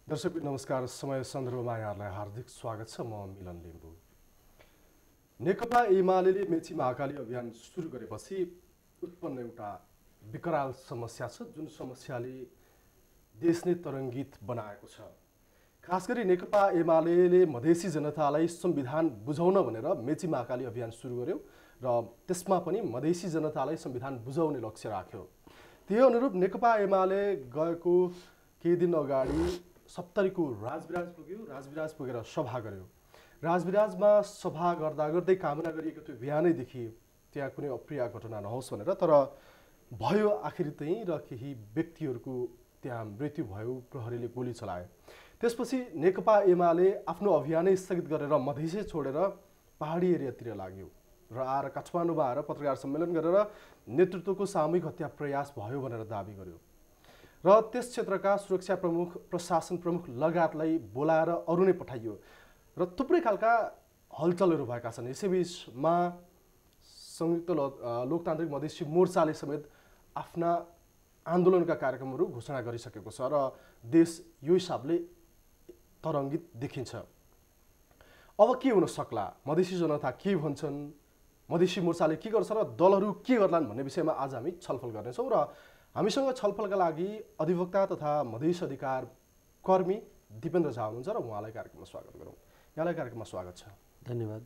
दर्शक नमस्कार। समय सन्दर्भमा यहाँहरूलाई हार्दिक स्वागत छ। म मिलन लिम्बू। नेकपा एमाले मेची महाकाली अभियान सुरु गरेपछि उत्पन्न एउटा विकराल समस्या छ, जुन समस्याले देश नै तरङ्गित बनाएको छ। खास गरी नेकपा एमाले मधेसी जनतालाई संविधान बुझाउन भनेर मेची महाकाली अभियान सुरु गर्यो र त्यसमा पनि मधेसी जनतालाई संविधान बुझाउने लक्ष्य राख्यो। त्यही अनुरूप नेकपा एमाले गएको केही दिन अगाडि 70 को राजविराज पुग्यो। राजविराज पुगेर सभा गर्यो। राजविराजमा सभा गर्दा गर्दै कामना गरिएको त्यो बिहानैदेखि त्यहाँ कुनै अप्रिय घटना नहोस् भनेर, तर भयो आखिर त्यही र केही व्यक्तिहरूको त्यहाँ मृत्यु भयो, प्रहरीले गोली चलाए। त्यसपछि नेकपा एमाले आफ्नो अभियानै स्थगित गरेर मधेसी छोडेर पहाडी एरियातिर लाग्यो र आएर काठमाडौँमा आएर पत्रकार सम्मेलन गरेर नेतृत्वको सामूहिक हत्या प्रयास भयो भनेर दाबी गर्यो र त्यस क्षेत्रका सुरक्षा प्रमुख, प्रशासन प्रमुख लगायतलाई बोलाएर अरू नै पठाइयो र थुप्रै खालका हलचलहरू भएका छन्। यसैबीचमा संयुक्त लोकतान्त्रिक मधेसी मोर्चाले समेत आफ्ना आन्दोलनका कार्यक्रमहरू घोषणा गरिसकेको छ र देश यो हिसाबले तरङ्गित देखिन्छ। अब के हुन सक्ला, मधेसी जनता के भन्छन्, मधेसी मोर्चाले के गर्छ र दलहरू के गर्लान् भन्ने विषयमा आज हामी छलफल गर्नेछौँ र हामीसँग छलफलका लागि अधिवक्ता तथा मधेस अधिकार कर्मी दिपेन्द्र झा हुनुहुन्छ र उहाँलाई कार्यक्रममा स्वागत गरौँ। यहाँलाई कार्यक्रममा स्वागत छ। धन्यवाद।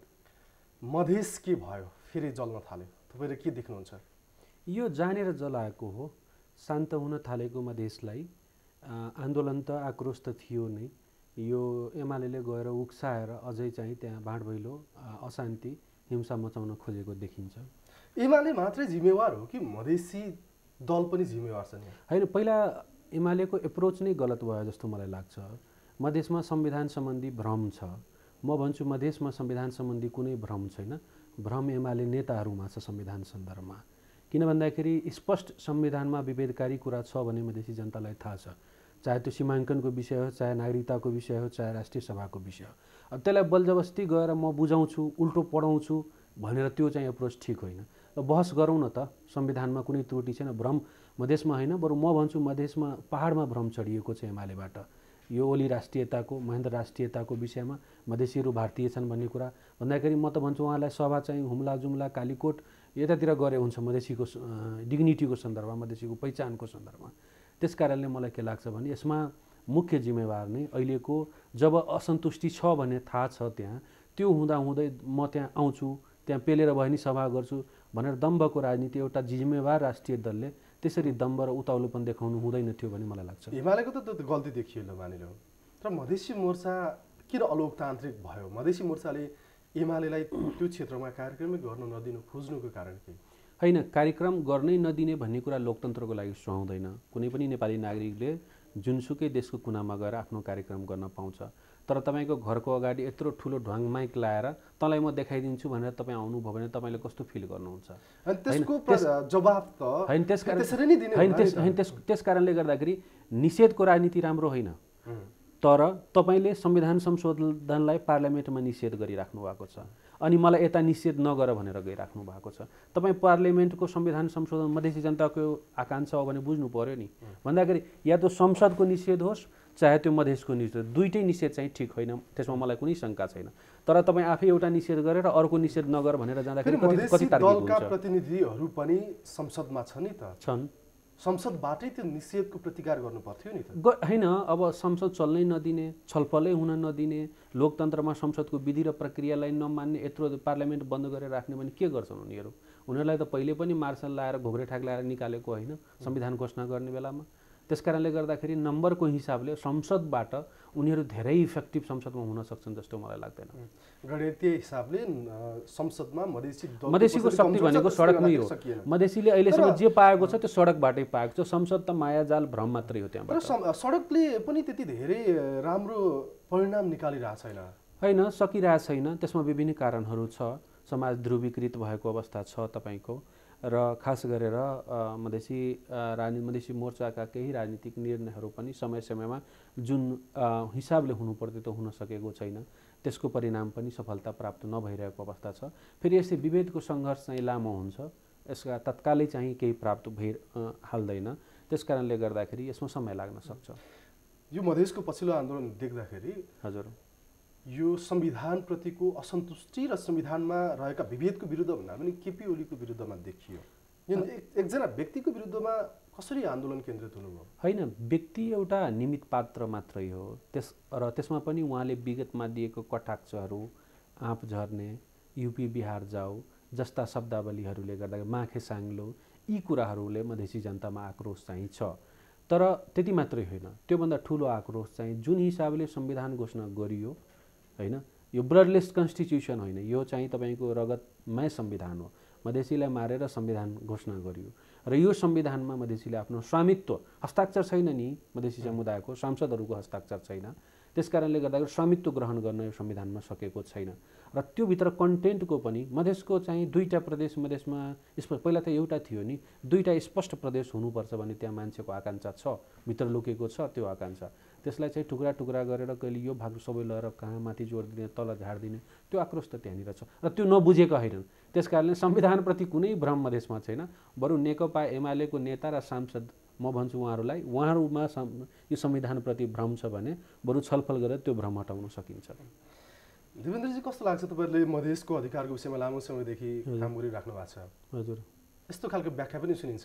मधेस के भयो, फेरि जल्न थाल्यो, तपाईँले के देख्नुहुन्छ? यो जानेर जलाएको हो। शान्त हुन थालेको मधेसलाई आन्दोलन त आक्रोश त थियो नै। यो एमाले गएर उक्साएर अझै चाहिँ त्यहाँ बाँडभैलो अशान्ति हिंसा मचाउन खोजेको देखिन्छ। एमाले मात्रै जिम्मेवार हो कि मधेसी दल पनि जिम्मेवार छ? होइन, पहिला एमालेको एप्रोच नै गलत भयो जस्तो मलाई लाग्छ। मधेसमा संविधान सम्बन्धी भ्रम छ। म भन्छु मधेसमा संविधान सम्बन्धी कुनै भ्रम छैन। भ्रम एमाले नेताहरूमा छ संविधान सन्दर्भमा। किन भन्दाखेरि स्पष्ट संविधानमा विभेदकारी कुरा छ भने मधेसी जनतालाई थाहा छ। चाहे त्यो सीमाङ्कनको विषय हो, चाहे नागरिकताको विषय हो, चाहे राष्ट्रिय सभाको विषय हो। अब त्यसलाई बलजबस्ती गएर म बुझाउँछु, उल्टो पढाउँछु भनेर त्यो चाहिँ एप्रोच ठिक होइन। र बहस गरौँ न त, संविधानमा कुनै त्रुटि छैन। भ्रम मधेसमा होइन, बरु म भन्छु मधेसमा पहाडमा भ्रम चढिएको छ एमालेबाट। यो ओली राष्ट्रियताको, महेन्द्र राष्ट्रियताको विषयमा मधेसीहरू भारतीय छन् भन्ने कुरा भन्दाखेरि म त भन्छु उहाँलाई सभा चाहिँ हुम्ला, जुम्ला, कालीकोट यतातिर गरे हुन्छ मधेसीको डिग्निटीको सन्दर्भमा, मधेसीको पहिचानको सन्दर्भमा। त्यस कारणले मलाई के लाग्छ भने यसमा मुख्य जिम्मेवार नै अहिलेको जब असन्तुष्टि छ भने थाहा छ त्यहाँ, त्यो हुँदाहुँदै म त्यहाँ आउँछु, त्यहाँ पेलेर भए नि सभा गर्छु भनेर दम्भको राजनीति एउटा जिम्मेवार राष्ट्रिय दलले त्यसरी दम्भ र उताउलोपन देखाउनु हुँदैन थियो भन्ने मलाई लाग्छ। एमालेको त गल्ती देखियो ल मानिलो, तर मधेसी मोर्चा किन अलोकतान्त्रिक भयो? मधेसी मोर्चाले एमालेलाई त्यो क्षेत्रमा कार्यक्रमै गर्न नदिनु खोज्नुको कारण के? होइन, कार्यक्रम गर्नै नदिने भन्ने कुरा लोकतन्त्रको लागि सुहाउँदैन। कुनै पनि नेपाली नागरिकले जुनसुकै देशको कुनामा गएर आफ्नो कार्यक्रम गर्न पाउँछ। तर तपाईँको घरको अगाडि यत्रो ठुलो ढ्वाङ माइक लाएर तँलाई म देखाइदिन्छु भनेर तपाईँ आउनुभयो भने तपाईँले कस्तो फिल गर्नुहुन्छ? जवाब त होइन, त्यस कारणले गर्दाखेरि निषेधको राजनीति राम्रो होइन। तर तपाईँले संविधान संशोधनलाई पार्लियामेन्टमा निषेध गरिराख्नु भएको छ अनि मलाई यता निषेध नगर भनेर गइराख्नु भएको छ। तपाईँ पार्लियामेन्टको संविधान संशोधन मधेसी जनताको आकाङ्क्षा हो भने बुझ्नु पर्यो नि। भन्दाखेरि या त संसदको निषेध होस् चाहे त्यो मधेसको निषेध, दुईटै निषेध चाहिँ ठिक होइन, त्यसमा मलाई कुनै शङ्का छैन। तर तपाईँ आफै एउटा निषेध गरेर अर्को निषेध नगर भनेर जाँदाखेरि कति तार्किक हुन्छ? प्रतिनिधिहरू पनि संसदमा छ नि त, छन्। संसदबाटै त्यो निषेधको प्रतिकार गर्नु पर्थ्यो नि त। होइन, अब संसद चल्नै नदिने, छलफलै हुन नदिने, लोकतन्त्रमा संसदको विधि र प्रक्रियालाई नमान्ने, यत्रो पार्लियामेन्ट बन्द गरेर राख्ने भने के गर्छन् उनीहरू? उनीहरूलाई त पहिले पनि मार्सल लाएर घोघरे ठाक लाएर निकालेको होइन संविधान घोषणा गर्ने बेलामा। त्यस कारणले गर्दाखेरि नम्बरको हिसाबले संसदबाट उनीहरू धेरै इफेक्टिभ संसदमा हुन सक्छन् जस्तो मलाई लाग्दैन। गणितीय हिसाबले संसदमा मधेसीको शक्ति भनेको सडकमै हो। मधेसीले अहिलेसम्म जे पाएको छ त्यो सडकबाटै पाएको छ। संसद त मायाजाल भ्रम मात्रै हो त्यहाँबाट। सडकले पनि त्यति धेरै राम्रो परिणाम निकालिरहेको छैन। होइन, सकिरहेको छैन। त्यसमा विभिन्न कारणहरू छ। समाज ध्रुवीकृत भएको अवस्था छ तपाईँको, र खास गरेर मधेसी मोर्चाका केही राजनीतिक निर्णयहरू पनि समय समयमा जुन हिसाबले हुनुपर्थ्यो त्यो हुन सकेको छैन। त्यसको परिणाम पनि सफलता प्राप्त नभइरहेको अवस्था छ। फेरि यस्तै विभेदको सङ्घर्ष चाहिँ लामो हुन्छ, यसका तत्कालै चाहिँ केही प्राप्त हाल्दैन। त्यस कारणले गर्दाखेरि यसमा समय लाग्न सक्छ। यो मधेसको पछिल्लो आन्दोलन देख्दाखेरि हजुर यो संविधानप्रतिको असन्तुष्टि र संविधानमा रहेका विभेदको विरुद्ध भन्दा पनि केपी ओलीको विरुद्धमा देखियो। यो एकजना व्यक्तिको विरुद्धमा कसरी आन्दोलन केन्द्रित हुनुभयो? होइन, व्यक्ति एउटा निमित्त पात्र मात्रै हो। त्यसमा पनि उहाँले विगतमा दिएको कटाक्षहरू, आँप झर्ने, युपी बिहार जाऊ जस्ता शब्दावलीहरूले गर्दा माखे साङ्लो यी कुराहरूले मधेसी जनतामा आक्रोश चाहिँ छ। तर त्यति मात्रै होइन, त्योभन्दा ठुलो आक्रोश चाहिँ जुन हिसाबले संविधान घोषणा गरियो, होइन, यो ब्लडलेस कन्स्टिट्युसन होइन, यो चाहिँ तपाईँको रगतमय संविधान हो। मधेसीलाई मारेर संविधान घोषणा गरियो र यो संविधानमा मधेसीले आफ्नो स्वामित्व, हस्ताक्षर छैन नि, मधेसी समुदायको सांसदहरूको हस्ताक्षर छैन। त्यसकारणले गर्दा स्वामित्व ग्रहण गर्न यो संविधानमा सकेको छैन र त्योभित्र कन्टेन्टको पनि मधेसको चाहिँ 2टा प्रदेश मधेसमा पहिला त एउटा थियो नि, 2टा स्पष्ट प्रदेश हुनुपर्छ भन्ने त्यहाँ मान्छेको आकाङ्क्षा छ, भित्र लुकेको छ त्यो आकाङ्क्षा। त्यसलाई चाहिँ टुक्रा टुक्रा गरेर कहिले यो भाग सबै लगाएर कहाँ माथि जोडिदिने, तल झारिदिने, त्यो आक्रोश त त्यहाँनिर छ र त्यो नबुझेका होइनन्। त्यसकारणले संविधानप्रति कुनै भ्रम मधेसमा छैन। बरु नेकपा एमालेको नेता र सांसद म भन्छु उहाँहरूमा यो संविधानप्रति भ्रम छ भने बरु छलफल गरेर त्यो भ्रम हटाउन सकिन्छ। देवेन्द्रजी, कस्तो लाग्छ तपाईँहरूले मधेसको अधिकारको विषयमा लामो समयदेखि काम गरिराख्नु भएको छ? हजुर, यस्तो खालको व्याख्या पनि सुनिन्छ,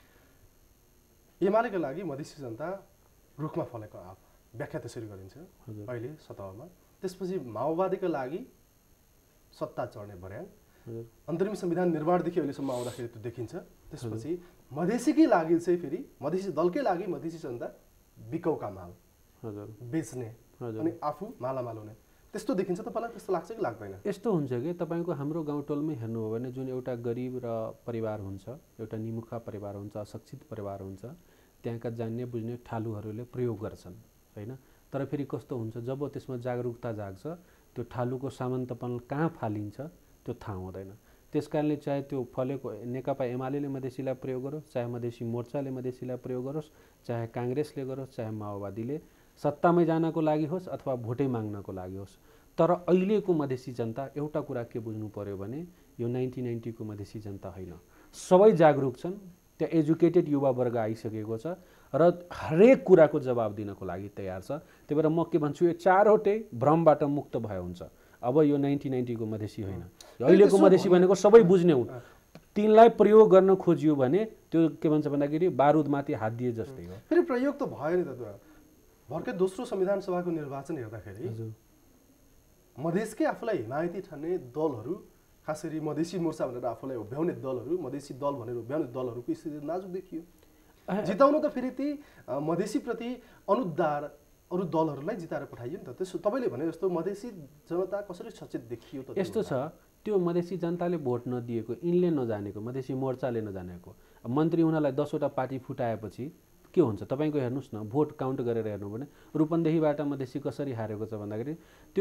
एमालेका लागि मधेसी जनता रुखमा फलेको आँप, व्याख्या त्यसरी गरिन्छ अहिले सतहमा। त्यसपछि माओवादीका लागि सत्ता चढ्ने भर्याङ, अन्तरिम संविधान निर्माणदेखि अहिलेसम्म आउँदाखेरि त्यो देखिन्छ। त्यसपछि मधेसीकै लागि चाहिँ फेरि मधेसी दलकै लागि मधेसी जनता बिकौका माल बेच्ने अनि आफू मालामाल हुने, त्यस्तो देखिन्छ। तपाईँलाई त्यस्तो लाग्छ कि लाग्दैन? यस्तो हुन्छ कि तपाईँको हाम्रो गाउँटोलमै हेर्नुभयो भने जुन एउटा गरिब र परिवार हुन्छ, एउटा निमुखा परिवार हुन्छ, अशिक्षित परिवार हुन्छ, त्यहाँका जान्ने बुझ्ने ठालुहरूले प्रयोग गर्छन्, होइन। तर फेरि कस्तो हुन्छ, जब त्यसमा जागरुकता जाग्छ, त्यो ठालुको सामन्तपन कहाँ फालिन्छ त्यो थाहा हुँदैन। त्यसकारणले चाहे त्यो फलेको नेकपा एमाले मधेसीलाई प्रयोग गरोस्, चाहे मधेसी मोर्चाले मधेसीलाई प्रयोग गरोस्, चाहे काङ्ग्रेसले गरोस्, चाहे माओवादीले, सत्तामै जानको लागि होस् अथवा भोटै माग्नको लागि होस्। तर अहिलेको मधेसी जनता एउटा कुरा के बुझ्नु पर्यो भने यो 1990 को मधेसी जनता होइन, सबै जागरुक छन्। त्यहाँ एजुकेटेड युवा वर्ग आइसकेको छ र हरेक कुराको जवाब दिनको लागि तयार छ। त्यही भएर म के भन्छु, यो चारवटै भ्रमबाट मुक्त भयो हुन्छ। अब यो 1990 को मधेसी होइन, अहिलेको मधेसी भनेको सबै बुझ्ने हुन्। तिनलाई प्रयोग गर्न खोजियो भने त्यो के भन्छ भन्दाखेरि बारुदमाथि हात दिए जस्तै हो। फेरि प्रयोग त भयो नि त। भर्खर दोस्रो संविधान सभाको निर्वाचन हेर्दाखेरि मधेसकै आफूलाई हिमायती ठान्ने दलहरू, खास गरी मधेसी मोर्चा भनेर आफूलाई उभ्याउने दलहरू, मधेसी दल भनेर उभ्याउने दलहरूको स्थिति नाजुक देखियो। जिताउन त फेरि ती मधेसीप्रति अनुदार अरू दलहरूलाई जिताएर पठाइयो नि त। त्यसो तपाईँले भने जस्तो मधेसी जनता कसरी सचेत देखियो त? यस्तो छ, त्यो मधेसी जनताले भोट नदिएको, यिनले नजानेको, मधेसी मोर्चाले नजानेको, मन्त्री हुनलाई 10वटा पार्टी फुटाएपछि के हुन्छ तपाईँको हेर्नुहोस् न, भोट काउन्ट गरेर हेर्नु भने रूपन्देहीबाट मधेसी कसरी हारेको छ भन्दाखेरि त्यो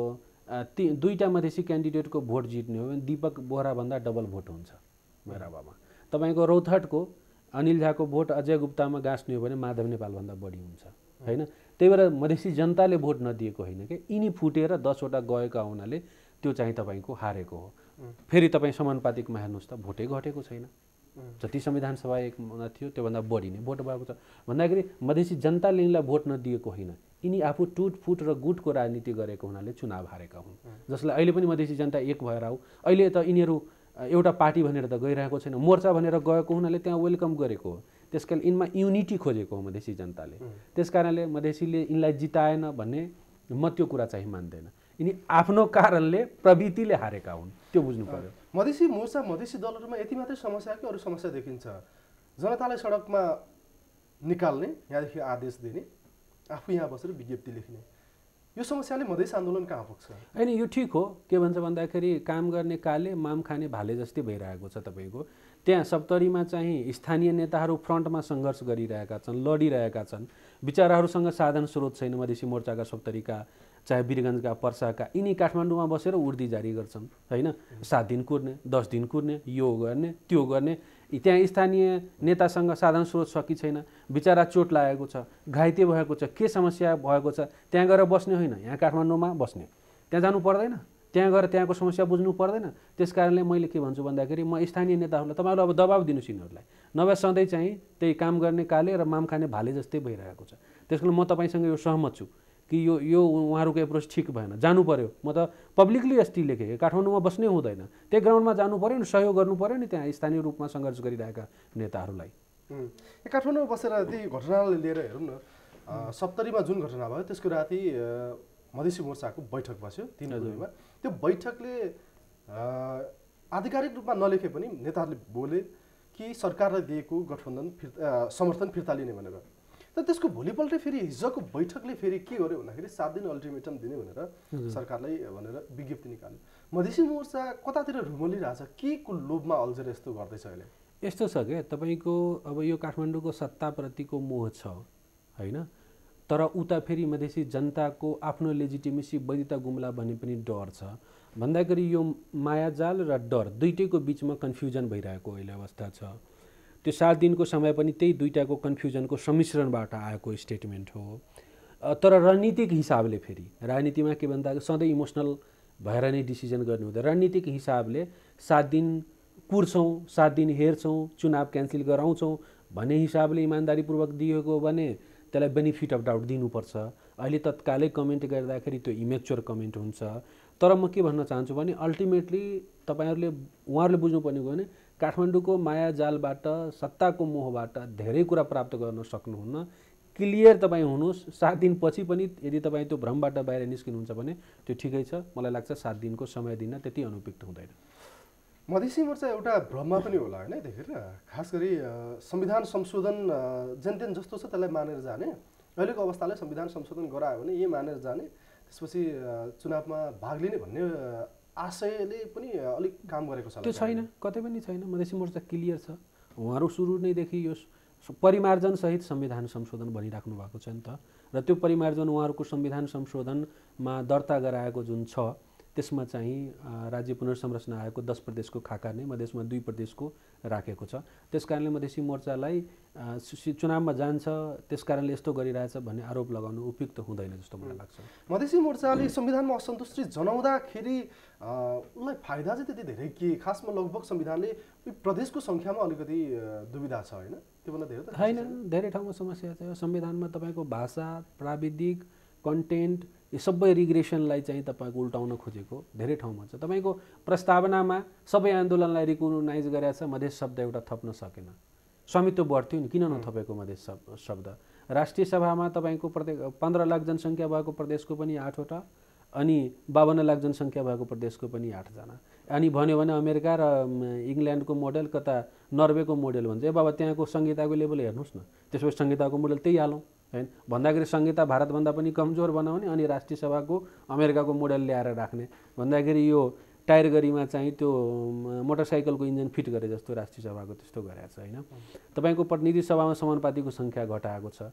2टा मधेसी क्यान्डिडेटको भोट जित्ने हो भने दीपक बोहराभन्दा डबल भोट हुन्छ भैरवामा। तपाईँको रौतहटको अनिल झाको भोट अजय गुप्तामा गाँच्ने हो भने माधव नेपालभन्दा बढी हुन्छ, होइन। त्यही भएर मधेसी जनताले भोट नदिएको होइन कि, यिनी फुटेर 10वटा गएका हुनाले त्यो चाहिँ तपाईँको हारेको हो। फेरि तपाईँ समानुपातिकमा हेर्नुहोस् त, भोटै घटेको छैन। जति संविधान सभा एकमा थियो त्योभन्दा बढी नै भोट भएको छ भन्दाखेरि मधेसी जनताले यिनलाई भोट नदिएको होइन, यिनी आफू टुटफुट र गुटको राजनीति गरेको हुनाले चुनाव हारेका हुन्। जसलाई अहिले पनि मधेसी जनता एक भएर आऊ, अहिले त यिनीहरू एउटा पार्टी भनेर त गइरहेको छैन, मोर्चा भनेर गएको हुनाले त्यहाँ वेलकम गरेको हो। त्यसकारण यिनमा युनिटी खोजेको हो मधेसी जनताले। त्यसकारणले मधेसीले यिनलाई जिताएन भन्ने म त्यो कुरा चाहिँ मान्दैन। यिनी आफ्नो कारणले प्रवृत्तिले हारेका हुन्, त्यो बुझ्नु पर्यो। मधेसी मोर्चा मधेसी दलहरूमा यति मात्रै समस्या कि अरू समस्या देखिन्छ? जनतालाई सडकमा निकाल्ने, यहाँदेखि आदेश दिने, आफू यहाँ बसेर विज्ञप्ति लेख्ने, यो समस्याले मधेस आन्दोलन कहाँ पुग्छ? होइन, यो ठिक हो। के भन्छ भन्दाखेरि काम गर्ने काले माम खाने भाले जस्तै भइरहेको छ तपाईँको। त्यहाँ सप्तरीमा चाहिँ स्थानीय नेताहरू फ्रन्टमा सङ्घर्ष गरिरहेका छन्, लडिरहेका छन्। विचाराहरूसँग साधन स्रोत छैन मधेसी मोर्चाका सप्तरीका, चाहे वीरगञ्जका, पर्साका, यिनी काठमाडौँमा बसेर उर्दी जारी गर्छन्, होइन। 7 दिन कुर्ने, 10 दिन कुर्ने, यो गर्ने त्यो गर्ने। त्यहाँ स्थानीय नेतासँग साधन स्रोत सकी छैन, बिचरा चोट लागेको छ, घाइते भएको छ, के समस्या भएको छ, त्यहाँ गएर बस्ने होइन, यहाँ काठमाडौँमा बस्ने, त्यहाँ जानु पर्दैन, त्यहाँ गएर त्यहाँको समस्या बुझ्नु पर्दैन। त्यस कारणले मैले के भन्छु भन्दाखेरि म स्थानीय नेताहरूलाई तपाईँहरूले अब दबाब दिनुहोस् यिनीहरूलाई, नभए सधैँ चाहिँ त्यही काम गर्ने काले र माम खाने भाले जस्तै भइरहेको छ। त्यसकारण म तपाईँसँग यो सहमत छु कि यो उहाँहरूको एप्रोच ठिक भएन, जानु पर्यो। म त पब्लिकली अस्ति लेखेँ, काठमाडौँमा बस्नै हुँदैन, त्यही ग्राउन्डमा जानु पर्यो नि, सहयोग गर्नु पर्यो नि त्यहाँ स्थानीय रूपमा सङ्घर्ष गरिरहेका नेताहरूलाई। काठमाडौँमा बसेर त्यही घटनालाई लिएर हेरौँ न, 70मा जुन घटना भयो त्यसको राति मधेसी मोर्चाको बैठक बस्यो 3 गतेमा। त्यो बैठकले आधिकारिक रूपमा नलेखे पनि नेताहरूले बोले कि सरकारले दिएको गठबन्धन समर्थन फिर्ता लिने भनेर। तर त्यसको भोलिपल्टै फेरि हिजोको बैठकले फेरि के गर्यो भन्दाखेरि 7 दिन अल्टिमेटम दिने भनेर सरकारलाई भनेर विज्ञप्ति निकाल्यो। मधेसी मोर्चा कतातिर रुमलिरहेछ, के को लोभमा अल्झेर यस्तो गर्दैछ अहिले? यस्तो छ क्या, तपाईँको अब यो काठमाडौँको सत्ताप्रतिको मोह छ होइन, तर उता फेरि मधेसी जनताको आफ्नो लेजिटिमेसी वैधता गुम्ला भन्ने पनि डर छ। भन्दाखेरि यो मायाजाल र डर दुइटैको बिचमा कन्फ्युजन भइरहेको अहिले अवस्था छ। त्यो 7 दिनको समय पनि त्यही दुईटाको कन्फ्युजनको सम्मिश्रणबाट आएको स्टेटमेन्ट हो। तर रणनीतिक हिसाबले फेरि राजनीतिमा के भन्दा सधैँ इमोसनल भएर नै डिसिजन गर्नु हुँदैन। रणनीतिक हिसाबले 7 दिन कुर्छौँ, 7 दिन हेर्छौँ, चुनाव क्यान्सल गराउँछौँ भन्ने हिसाबले इमान्दारीपूर्वक दिएको भने त्यसलाई बेनिफिट अफ डाउट दिनुपर्छ। अहिले तत्कालै कमेन्ट गर्दाखेरि त्यो इमेच्योर कमेन्ट हुन्छ। तर म के भन्न चाहन्छु भने अल्टिमेटली उहाँहरूले बुझ्नुपर्ने हो भने काठमाडौँको मायाजालबाट, सत्ताको मोहबाट धेरै कुरा प्राप्त गर्न सक्नुहुन्न। क्लियर तपाईँ हुनुहोस्, 7 दिनपछि पनि यदि तपाईँ त्यो भ्रमबाट बाहिर निस्किनुहुन्छ भने त्यो ठिकै छ। मलाई लाग्छ 7 दिनको समय दिन त्यति अनुपयुक्त हुँदैन। मधेसी मोर्चा एउटा भ्रममा पनि होला होइन यतिखेर, खास गरी संविधान संशोधन जेन जस्तो छ त्यसलाई मानेर जाने, अहिलेको अवस्थालाई संविधान संशोधन गरायो भने यही मानेर जाने, त्यसपछि चुनावमा भाग लिने भन्ने आशयले पनि अलिक काम गरेको छ। त्यो छैन, कतै पनि छैन। मधेसी मोर्चा क्लियर छ। उहाँहरू सुरु नैदेखि यो परिमार्जनसहित संविधान संशोधन भनिराख्नु भएको छ नि त, र त्यो परिमार्जन उहाँहरूको संविधान संशोधनमा दर्ता गराएको जुन छ त्यसमा चाहिँ राज्य पुनर्संरचना आयोगको 10 प्रदेशको खाका नै मधेसमा 2 प्रदेशको राखेको छ। त्यसकारणले मधेसी मोर्चालाई चुनावमा जान्छ त्यसकारणले यस्तो गरिरहेछ भन्ने आरोप लगाउनु उपयुक्त हुँदैन जस्तो मलाई लाग्छ। मधेसी मोर्चाले संविधानमा असन्तुष्टि जनाउँदाखेरि उसलाई फाइदा चाहिँ त्यति धेरै के, खासमा लगभग संविधानले प्रदेशको सङ्ख्यामा अलिकति दुविधा छ होइन, त्योभन्दा धेरै त छैन। धेरै ठाउँमा समस्या छ। संविधानमा तपाईँको भाषा, प्राविधिक, कन्टेन्ट यो सबै रिग्रेसनलाई चाहिँ तपाईँको उल्टाउन खोजेको धेरै ठाउँमा छ। तपाईँको प्रस्तावनामा सबै आन्दोलनलाई रिकग्नाइज गरेछ, मधेस शब्द एउटा थप्न सकेन। स्वामित्व बढ्थ्यो नि, किन नथपेको मधेस शब्द? राष्ट्रिय सभामा तपाईँको प्रत्येक 15 लाख जनसङ्ख्या भएको प्रदेशको पनि 8वटा अनि 52 लाख जनसङ्ख्या भएको प्रदेशको पनि 8 जना। अनि भन्यो भने अमेरिका र इङ्ल्यान्डको मोडेल कता नर्वेको मोडेल भन्छ, ए बाबा त्यहाँको संहिताको लेभल हेर्नुहोस् न, त्यसपछि संहिताको मोडेल त्यही हालौँ हैन। भन्दाखेरि संहिता भारतभन्दा पनि कमजोर बनाउने अनि राष्ट्रिय सभाको अमेरिकाको मोडेल ल्याएर राख्ने भन्दाखेरि यो टायर गरीमा चाहिँ त्यो मोटरसाइकलको इन्जिन फिट गरे जस्तो राष्ट्रिय सभाको त्यस्तो गरेछ हैन। तपाईँको प्रतिनिधि सभामा समानुपातिको सङ्ख्या घटाएको छ।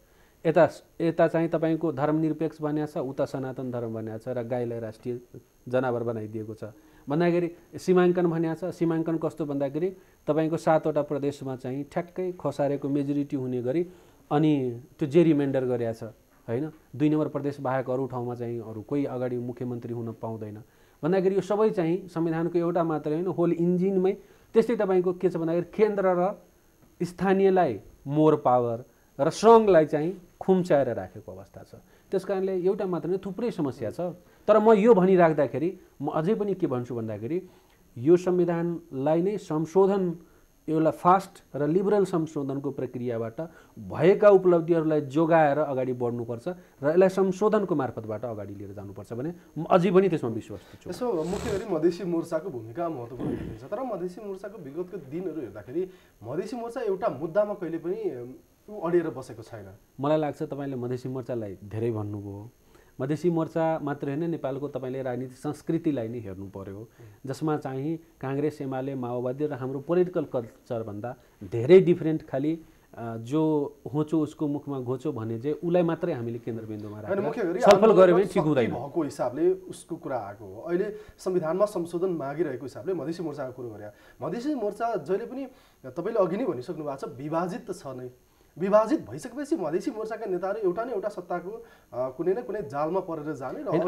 यता चाहिँ तपाईँको धर्मनिरपेक्ष बनिएको छ, उता सनातन धर्म बनिएको छ र गाईलाई राष्ट्रिय जनावर बनाइदिएको छ। भन्दाखेरि सीमाङ्कन भनिएको छ। सीमाङ्कन कस्तो भन्दाखेरि तपाईँको 7वटा प्रदेशमा चाहिँ ठ्याक्कै खसारेको मेजोरिटी हुने गरी अनि त्यो जेरिमेन्डर गरेको छ हैन। 2 नम्बर प्रदेश बाहेक अरू ठाउँमा चाहिँ अरू कोही अगाडि मुख्यमन्त्री हुन पाउँदैन भन्दाखेरि यो सबै चाहिँ संविधानको एउटा मात्र होइन, होल इन्जिनमै। त्यस्तै तपाईँको के छ भन्दाखेरि केन्द्र र स्थानीयलाई मोर पावर र सङ्घलाई चाहिँ खुम्चाएर राखेको अवस्था छ। त्यसकारणले एउटा मात्र नै थुप्रै समस्या छ। तर म यो भनिराख्दाखेरि म अझै पनि के भन्छु भन्दाखेरि यो संविधानलाई नै संशोधन, एउटा फास्ट र लिबरल संशोधनको प्रक्रियाबाट भएका उपलब्धिहरूलाई जोगाएर अगाडि बढ्नुपर्छ र यसलाई संशोधनको मार्फतबाट अगाडि लिएर जानुपर्छ भने म अझै पनि त्यसमा विश्वास छु। यसो मुख्य गरी मधेसी मोर्चाको भूमिका महत्त्वपूर्ण देखिन्छ। तर मधेसी मोर्चाको विगतको दिनहरू हेर्दाखेरि मधेसी मोर्चा एउटा मुद्दामा कहिले पनि अडिएर बसेको छैन। मलाई लाग्छ तपाईँले मधेसी मोर्चालाई धेरै भन्नुभयो। मधेसी मोर्चा मात्र होइन, नेपालको तपाईँले राजनीतिक संस्कृतिलाई नै हेर्नु पर्यो, जसमा चाहिँ काङ्ग्रेस, एमाले, माओवादी र हाम्रो पोलिटिकल कल्चरभन्दा धेरै डिफ्रेन्ट खालि जो होचो उसको मुखमा घोचो भने चाहिँ उसलाई मात्रै हामीले केन्द्रबिन्दुमा राखेर छलफल गऱ्यो भने ठिक हुँदैन। भएको हिसाबले उसको कुरा आएको हो। अहिले संविधानमा संशोधन मागिरहेको हिसाबले मधेसी मोर्चाको कुरो गरे। मधेसी मोर्चा जहिले पनि तपाईँले अघि नै भनिसक्नु भएको छ विभाजित त छ नै। विभाजित भइसकेपछि मधेसी मोर्चाका नेताहरू एउटा न एउटा सत्ताको कुनै न कुनै जालमा परेर जाने र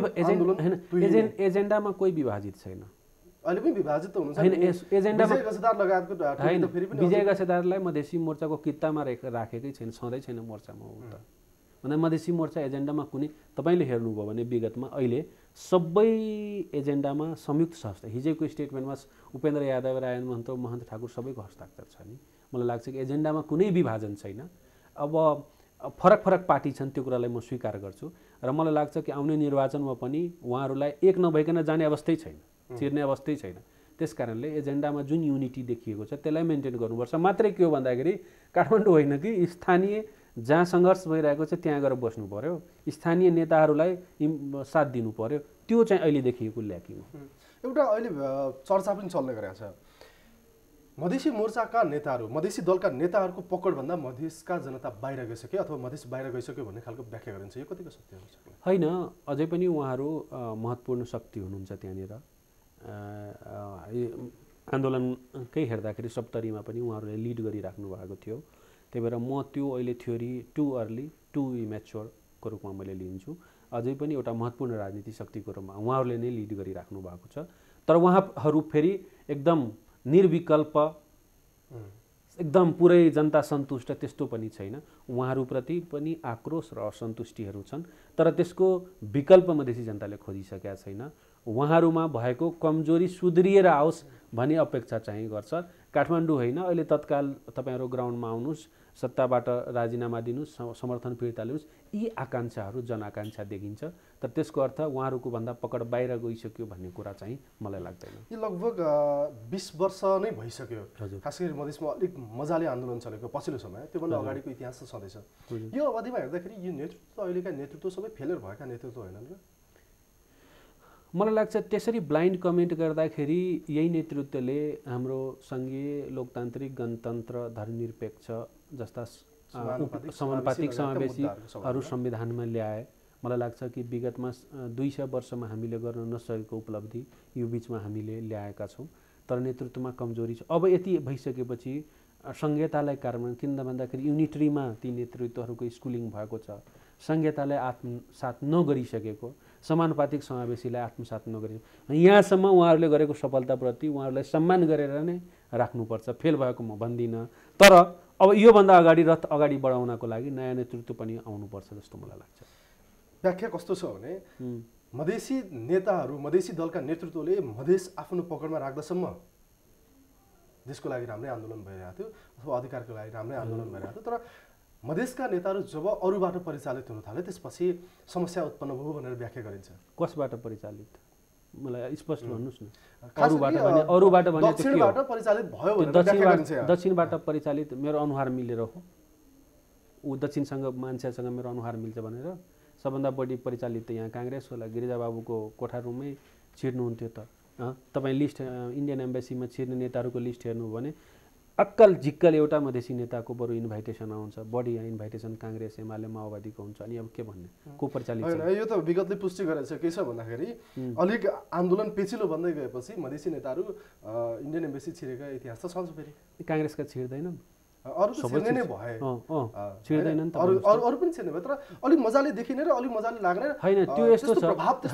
अहिले एजेन्डामा कोही विभाजित छैन। अहिले पनि विभाजित त हुनुहुन्छ हैन। एजेन्डामा विजय गजदार लगायतको विजय गजदारलाई मधेसी मोर्चाको कित्तामा राखेकै छैन, छँदै छैन मोर्चामा। हो त भन्दा मधेसी मोर्चा एजेन्डामा कुनै तपाईँले हेर्नुभयो भने विगतमा अहिले सबै एजेन्डामा संयुक्त हस्ताक्षर हिजोको स्टेटमेन्टमा उपेन्द्र यादव रायन महन्त ठाकुर सबैको हस्ताक्षर छ नि। मलाई लाग्छ कि एजेन्डामा कुनै विभाजन छैन। अब फरक फरक पार्टी छन् त्यो कुरालाई म स्वीकार गर्छु र मलाई लाग्छ कि आउने निर्वाचनमा पनि उहाँहरूलाई एक नभइकन जाने अवस्थै छैन, चिर्ने अवस्थै छैन। त्यसकारणले एजेन्डामा जुन युनिटी देखिएको छ त्यसलाई मेन्टेन गर्नुपर्छ। मात्रै के हो भन्दाखेरि काठमाडौँ होइन कि स्थानीय जहाँ सङ्घर्ष भइरहेको छ त्यहाँ गएर बस्नु पर्यो, स्थानीय नेताहरूलाई साथ दिनु पर्यो, त्यो चाहिँ अहिले देखिएको ल्याकिङ हो। एउटा अहिले चर्चा पनि चल्ने गरेको छ मधेसी मोर्चाका नेताहरू मधेसी दलका नेताहरूको पकडभन्दा मधेसका जनता बाहिर गइसक्यो अथवा मधेस बाहिर गइसक्यो भन्ने खालको व्याख्या गरिन्छ, यो कतिको सत्य हो? होइन, अझै पनि उहाँहरू महत्त्वपूर्ण शक्ति हुनुहुन्छ त्यहाँनिर। आन्दोलनकै हेर्दाखेरि सप्तरीमा पनि उहाँहरूले लिड गरिराख्नु भएको थियो। त्यही भएर म त्यो अहिले थ्योरी टु अर्ली टु इम्याच्योरको रूपमा मैले लिन्छु। अझै पनि एउटा महत्त्वपूर्ण राजनीति शक्तिको रूपमा उहाँहरूले नै लिड गरिराख्नु भएको छ। तर उहाँहरू फेरि एकदम निर्विकल्प एकदम पुरै जनता सन्तुष्ट त्यस्तो पनि छैन। उहाँहरूप्रति पनि आक्रोश र असन्तुष्टिहरू छन्, तर त्यसको विकल्प मधेसी जनताले खोजिसकेका छैन। उहाँहरूमा भएको कमजोरी सुध्रिएर आओस् भन्ने अपेक्षा चाहिँ गर्छ। काठमाडौँ होइन, अहिले तत्काल तपाईँहरू ग्राउन्डमा आउनुहोस्, सत्ताबाट राजीनामा दिनुहोस्, समर्थन फिर्ता लिनुहोस्, यी आकाङ्क्षाहरू जनआकाङ्क्षा देखिन्छ। तर त्यसको अर्थ उहाँहरूको भन्दा पकड बाहिर गइसक्यो भन्ने कुरा चाहिँ मलाई लाग्दैन। यो लगभग 20 वर्ष नै भइसक्यो, खास गरी मधेसमा अलिक मजाले आन्दोलन चलेको पछिल्लो समय। त्योभन्दा अगाडिको इतिहास त छँदैछ। यो अवधिमा हेर्दाखेरि यो नेतृत्व अहिलेका नेतृत्व सबै फेलियर भएका नेतृत्व होइनन् र? मलाई लाग्छ त्यसरी ब्लाइन्ड कमेन्ट गर्दाखेरि यही नेतृत्वले हाम्रो सङ्घीय लोकतान्त्रिक गणतन्त्र धर्मनिरपेक्ष जस्ता समानुपातिक समावेशीहरू संविधानमा ल्याए। मलाई लाग्छ कि विगतमा 200 वर्षमा हामीले गर्न नसकेको उपलब्धि यो बिचमा हामीले ल्याएका छौँ। तर नेतृत्वमा कमजोरी छ। अब यति भइसकेपछि संहितालाई कार्यान्वयन, किन भन्दाखेरि युनिटरीमा ती नेतृत्वहरूको स्कुलिङ भएको छ, संहितालाई आत्मसात नगरिसकेको, समानुपातिक समावेशीलाई आत्मसात नगरेको, यहाँसम्म उहाँहरूले गरेको सफलताप्रति उहाँहरूलाई सम्मान गरेर नै राख्नुपर्छ। फेल भएको म भन्दिनँ, तर अब योभन्दा अगाडि रथ अगाडि बढाउनको लागि नयाँ नेतृत्व पनि आउनुपर्छ जस्तो मलाई लाग्छ। व्याख्या कस्तो छ भने मधेसी नेताहरू मधेसी दलका नेतृत्वले मधेस आफ्नो पकडमा राख्दासम्म देशको लागि राम्रै आन्दोलन भइरहेको थियो अथवा अधिकारको लागि राम्रै आन्दोलन भइरहेको थियो। तर मधेसका नेताहरू जब अरूबाट परिचालित हुन थाले त्यसपछि समस्या उत्पन्न भयो भनेर व्याख्या गरिन्छ। कसबाट परिचालित? मलाई स्पष्ट भन्नुहोस् न। अरूबाट भने दक्षिणबाट परिचालित भयो भनेर व्याख्या गरिन्छ। दक्षिणबाट परिचालित मेरो अनुहार मिलेर हो, ऊ दक्षिणसँग मान्छेसँग मेरो अनुहार मिल्छ भनेर? सबभन्दा बढी परिचालित त यहाँ काङ्ग्रेस होला। गिरिजाबाबुको कोठा रुममै छिर्नुहुन्थ्यो त। तपाईँ लिस्ट इन्डियन एम्बेसीमा छिर्ने नेताहरूको लिस्ट हेर्नु भने अक्कल झिक्कल एउटा मधेसी नेताको बरु इन्भाइटेसन आउँछ, बढी यहाँ इन्भाइटेसन काङ्ग्रेस एमाले माओवादीको हुन्छ। अनि अब के भन्ने, को परिचालित छ? यो त विगतले पुष्टि गरेको छ। के छ भन्दाखेरि अलिक आन्दोलन पेचिलो बन्दै गएपछि मधेसी नेताहरू इन्डियन एम्बेसी छिरेका इतिहास त छ। फेरि काङ्ग्रेसका छिर्दैनन्, अरू त छिर्ने नै भए, छिर्दैनन् त, अरू पनि छिर्ने भए, तर अलिक मजाले देखिने र अलिक मजाले लाग्ने होइन। त्यो यस्तो छ,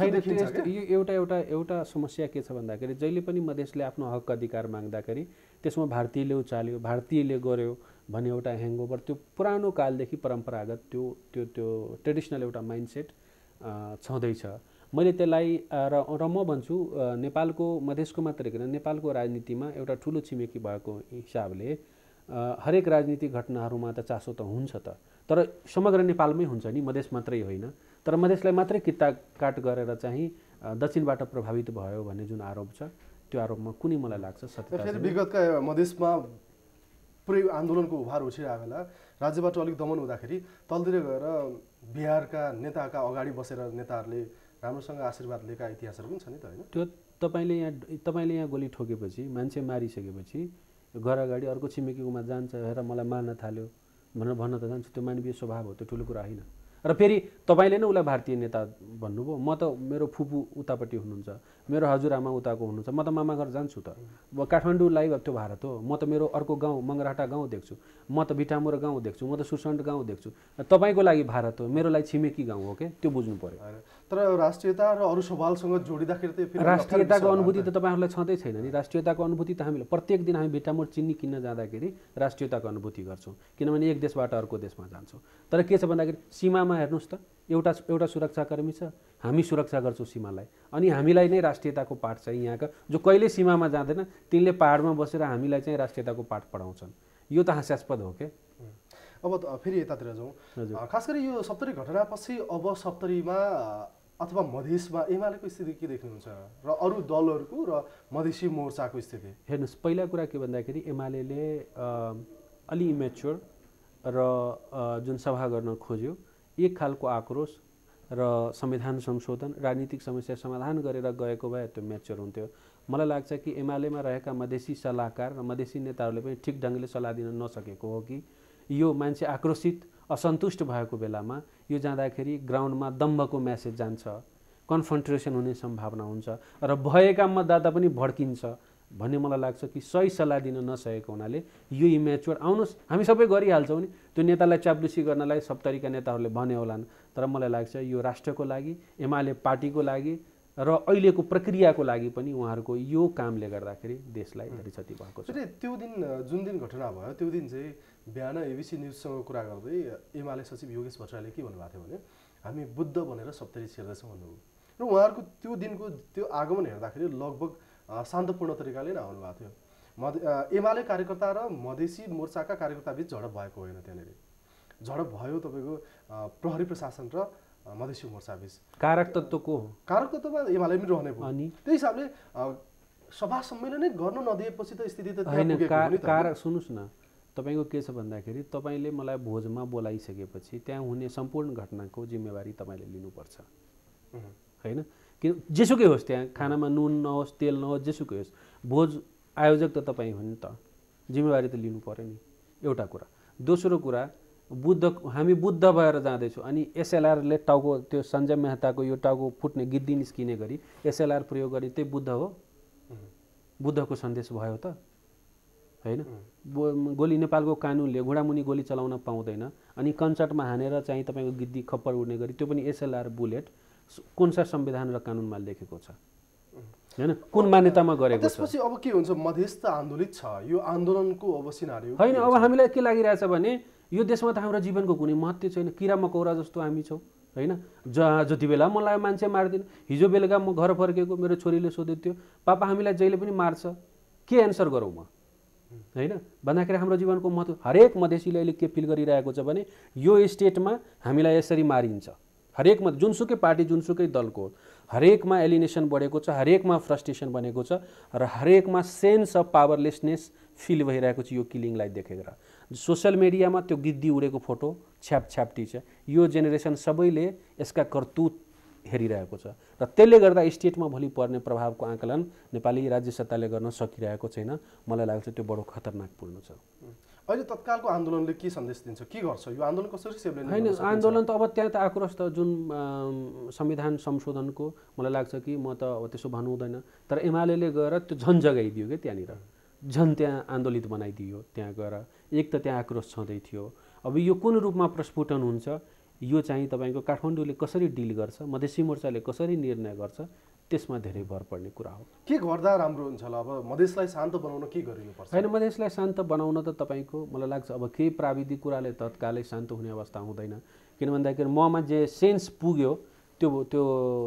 एउटा एउटा समस्या के छ भन्दाखेरि जहिले पनि मधेसले आफ्नो हक अधिकार माग्दाखेरि त्यसमा भारतीयले उचाल्यो, भारतीयले गर्यो भन्ने एउटा ह्याङओभर, त्यो पुरानो कालदेखि परम्परागत त्यो ट्रेडिसनल एउटा माइन्डसेट छँदैछ। मैले त्यसलाई र म भन्छु नेपालको मधेसको मात्रै होइन, नेपालको राजनीतिमा एउटा ठुलो छिमेकी भएको हिसाबले हरेक राजनीतिक घटनाहरूमा त चासो त हुन्छ त, तर समग्र नेपालमै हुन्छ नि, मधेस मात्रै होइन। तर मधेसलाई मात्रै किता काट गरेर चाहिँ दक्षिणबाट प्रभावित भयो भन्ने जुन आरोप छ त्यो आरोपमा कुनै मलाई लाग्छ सत्यता छैन। फेरि विगतका मधेसमा पुरै आन्दोलनको उभार उठिरहेको बेला राज्यबाट अलिक दमन हुँदाखेरि तलतिर गएर बिहारका नेताका अगाडि बसेर नेताहरूले राम्रोसँग आशीर्वाद लिएका इतिहासहरू पनि छ नि त, होइन? त्यो तपाईँले यहाँ गोली ठोकेपछि, मान्छे मारिसकेपछि घर अगाडि अर्को छिमेकीकोमा जान्छ हेर मलाई मार्न थाल्यो भनेर भन्न त जान्छ, त्यो मानवीय स्वभाव हो, त्यो ठुलो कुरा होइन। र फेरि तपाईँले नै उसलाई भारतीय नेता भन्नुभयो म त मेरो फुपू उतापट्टि हुनुहुन्छ, मेरो हजुरआमा उताको हुनुहुन्छ, म त मामा घर जान्छु त। काठमाडौँलाई त्यो भारत हो, म त मेरो अर्को गाउँ मङ्गरहाटा गाउँ देख्छु, म त बिटामोर गाउँ देख्छु, म त सुसन्ड गाउँ देख्छु। तपाईँको लागि भारत हो, मेरो लागि छिमेकी गाउँ हो के, त्यो बुझ्नु पर्यो। तर राष्ट्रियता र अरू सवालसँग जोडिँदाखेरि त राष्ट्रियताको अनुभूति त तपाईँहरूलाई छँदै छैन नि। राष्ट्रियताको अनुभूति त हामीले प्रत्येक दिन हामी बिटामोर चिनी किन्न जाँदाखेरि राष्ट्रियताको अनुभूति गर्छौँ, किनभने एक देशबाट अर्को देशमा जान्छौँ। तर के छ भन्दाखेरि सीमामा हेर्नुहोस् त, एउटा सुरक्षाकर्मी छ, हामी सुरक्षा गर्छौँ सीमालाई, अनि हामीलाई नै राष्ट्रियताको पाठ चाहिँ यहाँका जो कहिले सीमामा जाँदैन तिनले पाहाडमा बसेर हामीलाई चाहिँ राष्ट्रियताको पाठ पढाउँछन्। यो त हास्यास्पद हो के। अब फेरि यतातिर जाउँ, खास गरी यो सप्तरी घटनापछि अब सप्तरीमा अथवा मधेसमा एमालेको स्थिति के देख्नुहुन्छ र अरू दलहरूको र मधेसी मोर्चाको स्थिति? हेर्नुहोस्, पहिला कुरा के भन्दाखेरि एमाले अलि इमेच्योर र जुन सभा गर्न खोज्यो, एक खालको आक्रोश र संविधान संशोधन राजनीतिक समस्या समाधान गरेर गएको भए त्यो म्याच्योर हुन्थ्यो। मलाई लाग्छ कि एमालेमा रहेका मधेसी सल्लाहकार र मधेसी नेताहरूले पनि ठिक ढङ्गले सल्लाह दिन नसकेको हो कि यो मान्छे आक्रोशित असन्तुष्ट भएको बेलामा यो जाँदाखेरि ग्राउन्डमा दम्भको म्यासेज जान्छ, कन्फ्रन्ट्रेसन हुने सम्भावना हुन्छ र भएका मतदाता पनि भड्किन्छ भन्ने मलाई लाग्छ कि सही सल्लाह दिन नसकेको हुनाले यो इमेच्योर आउनुहोस् हामी सबै गरिहाल्छौँ नि, त्यो नेतालाई चाप्लुसी गर्नलाई सप्तरीका नेताहरूले भने होलान्। तर मलाई लाग्छ यो राष्ट्रको लागि, एमाले पार्टीको लागि र अहिलेको प्रक्रियाको लागि पनि उहाँहरूको यो कामले गर्दाखेरि देशलाई धेरै क्षति भएको छ। त्यो दिन जुन दिन घटना भयो त्यो दिन चाहिँ बिहान एबिसी न्युजसँग कुरा गर्दै एमाले सचिव योगेश भट्टराईले के भन्नुभएको थियो भने हामी बुद्ध भनेर सप्तरी छिर्दैछौँ भन्नुभयो र उहाँहरूको त्यो दिनको त्यो आगमन हेर्दाखेरि लगभग शान्तपूर्ण तरिकाले नै आउनुभएको थियो। एमाले कार्यकर्ता र मधेसी मोर्चाका कार्यकर्ता बिच झडप भएको होइन, त्यहाँनिर झडप भयो तपाईँको प्रहरी प्रशासन र मधेसी मोर्चा बिच। कारक तत्त्वको तत्त्वमा एमाले पनि रहने भयो, अनि त्यही हिसाबले सभा सम्मेलनै गर्न नदिएपछि त स्थिति त होइन। कारक सुन्नुहोस् न, तपाईँको के छ भन्दाखेरि तपाईँले मलाई भोजमा बोलाइसकेपछि त्यहाँ हुने सम्पूर्ण घटनाको जिम्मेवारी तपाईँले लिनुपर्छ होइन। कि जेसुकै होस्, त्यहाँ खानामा नुन नहोस्, तेल नहोस्, जेसुकै होस्, भोज आयोजक त तपाईँ हो नि त, जिम्मेवारी त लिनु पऱ्यो नि, एउटा कुरा। दोस्रो कुरा, हामी बुद्ध भएर जाँदैछौँ अनि एसएलआरले टाउको त्यो सञ्जय मेहताको यो टाउको फुट्ने गिद्दी निस्किने गरी एसएलआर प्रयोग गरी त्यही बुद्ध हो, बुद्धको सन्देश भयो त होइन। गोली नेपालको कानुनले घुँडामुनि गोली चलाउन पाउँदैन, अनि कन्सर्टमा हानेर चाहिँ तपाईँको गिद्दी खप्पर उड्ने गरी त्यो पनि एसएलआर बुलेट कुन सा संविधान र कानुनमा लेखेको छ होइन, कुन मान्यतामा गरेको छ। त्यसपछि अब के हुन्छ, मधेस त आन्दोलित छ, यो आन्दोलनको अब सिनारियो होइन। अब हामीलाई के लागिरहेछ भने यो देशमा त हाम्रो जीवनको कुनै महत्त्व छैन, किरा मकौरा जस्तो हामी छौँ होइन। जति बेला मलाई मान्छे मारिदिनु, हिजो बेलुका म घर फर्केको मेरो छोरीले सोध्यो थियो पापा हामीलाई जहिले पनि मार्छ, के एन्सर गरौँ म होइन भन्दाखेरि हाम्रो जीवनको महत्त्व हरेक मधेसीले अहिले के फिल गरिरहेको छ भने यो स्टेटमा हामीलाई यसरी मारिन्छ, हरेकमा जुनसुकै पार्टी जुनसुकै दलको हरेकमा एलिनेसन बढेको छ, हरेकमा फ्रस्ट्रेसन बनेको छ र हरेकमा सेन्स अफ पावरलेसनेस फिल भइरहेको छ यो किलिङलाई देखेर। सोसियल मिडियामा त्यो गिद्दी उडेको फोटो छ्यापछ्याप्टी छ, यो जेनेरेसन सबैले यसका करतुत हेरिरहेको छ र त्यसले गर्दा स्टेटमा भोलि पर्ने प्रभावको आकलन नेपाली राज्य सत्ताले गर्न सकिरहेको छैन। मलाई लाग्छ त्यो बडो खतरनाकपूर्ण छ। अहिले तत्कालको आन्दोलनले के सन्देश दिन्छ, के गर्छ यो आन्दोलन, कसरी सेभले होइन आन्दोलन त अब त्यहाँ त आक्रोश त जुन संविधान संशोधनको मलाई लाग्छ कि म त अब त्यसो भन्नु हुँदैन, तर एमाले गएर त्यो झन् जगाइदियो क्या, त्यहाँनिर झन् त्यहाँ आन्दोलित बनाइदियो। त्यहाँ गएर एक त त्यहाँ आक्रोश छँदै थियो। अब यो कुन रूपमा प्रस्फुटन हुन्छ यो चाहिँ तपाईँको काठमाडौँले कसरी डिल गर्छ, मधेसी मोर्चाले कसरी निर्णय गर्छ, त्यसमा धेरै भर पर्ने कुरा हो। के गर्दा राम्रो हुन्छ होला, अब मधेसलाई शान्त बनाउन के गरिनुपर्छ? होइन मधेसलाई शान्त बनाउन त तपाईँको मलाई लाग्छ अब केही प्राविधिक कुराले तत्कालै शान्त हुने अवस्था हुँदैन, किन भन्दाखेरि ममा जे सेन्स पुग्यो त्यो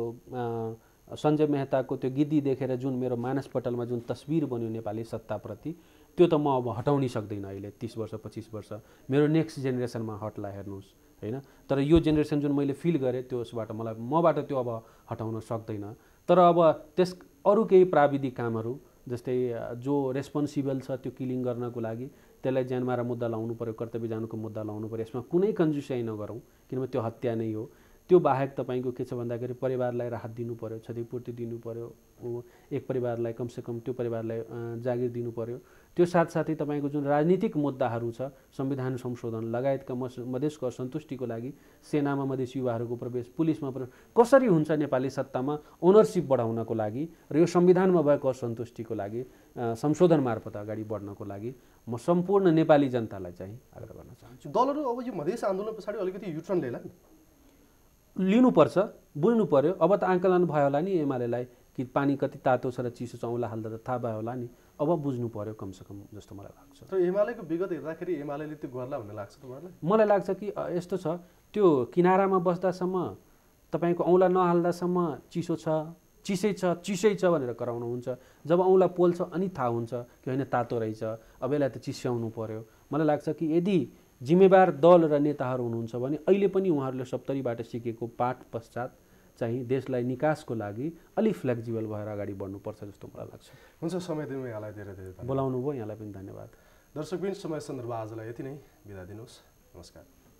सञ्जय मेहताको त्यो गिद्दी देखेर जुन मेरो मानसपटलमा जुन तस्बिर बन्यो नेपाली सत्ताप्रति, त्यो त म अब हटाउनै सक्दिनँ। अहिले 30 वर्ष 25 वर्ष मेरो नेक्स्ट जेनेरेसनमा हट्ला हेर्नुहोस् होइन, तर यो जेनेरेसन जुन मैले फिल गरेँ त्यसबाट मबाट त्यो अब हटाउन सक्दैन। तर अब त्यस अरू केही प्राविधिक कामहरू जस्तै जो रेस्पोन्सिबल छ त्यो किलिङ गर्नको लागि त्यसलाई ज्यानमारा मुद्दा लाउनु पर्यो, कर्तव्य जानुको मुद्दा लाउनु पर्यो, यसमा कुनै कन्जुसाइ नगरौँ किनभने त्यो हत्या नै हो। त्यो बाहेक तपाईँको के छ भन्दाखेरि परिवारलाई राहत दिनु पर्यो, क्षतिपूर्ति दिनु पर्यो, एक परिवारलाई कमसेकम त्यो परिवारलाई जागिर दिनु पर्यो। त्यो साथसाथै तपाईँको जुन राजनीतिक मुद्दाहरू छ, संविधान संशोधन लगायतका मधेसको असन्तुष्टिको लागि सेनामा मधेसी युवाहरूको प्रवेश, पुलिसमा प्रवेश कसरी हुन्छ नेपाली सत्तामा ओनरसिप बढाउनको लागि र यो संविधानमा भएको असन्तुष्टिको लागि संशोधन मार्फत अगाडि बढ्नको लागि म सम्पूर्ण नेपाली जनतालाई चाहिँ आग्रह गर्न चाहन्छु। दलहरू अब यो मधेस आन्दोलन पछाडि अलिकति युटर्न लिनुपर्छ, बुझ्नु पर्यो। अब त आकलन भयो होला नि एमालेलाई कि पानी कति तातो छ र चिसो छ औँला हाल्दा त थाहा भयो होला नि, अब बुझ्नु पर्यो कमसेकम जस्तो मलाई लाग्छ। तर एमालेको विगत हेर्दाखेरि एमालेले त्यो गर्ला भन्ने लाग्छ तपाईँलाई? मलाई लाग्छ कि यस्तो छ, त्यो किनारामा बस्दासम्म तपाईँको औँला नहाल्दासम्म चिसो छ, चिसै छ भनेर कराउनुहुन्छ। जब औँला पोल्छ अनि थाहा हुन्छ कि होइन तातो रहेछ, अब यसलाई त चिस्याउनु पर्यो। मलाई लाग्छ कि यदि जिम्मेवार दल र नेताहरू हुनुहुन्छ भने अहिले पनि उहाँहरूले 70बाट सिकेको पाठ पश्चात चाहिँ देशलाई निकासको लागि अलिक फ्लेक्जिबल भएर अगाडि बढ्नुपर्छ जस्तो मलाई लाग्छ। हुन्छ, समय दिनु यहाँलाई धेरै धेरै बोलाउनु भयो, यहाँलाई पनि धन्यवाद। दर्शकबिन, समय सन्दर्भ आजलाई यति नै, बिदा दिनुहोस्, नमस्कार।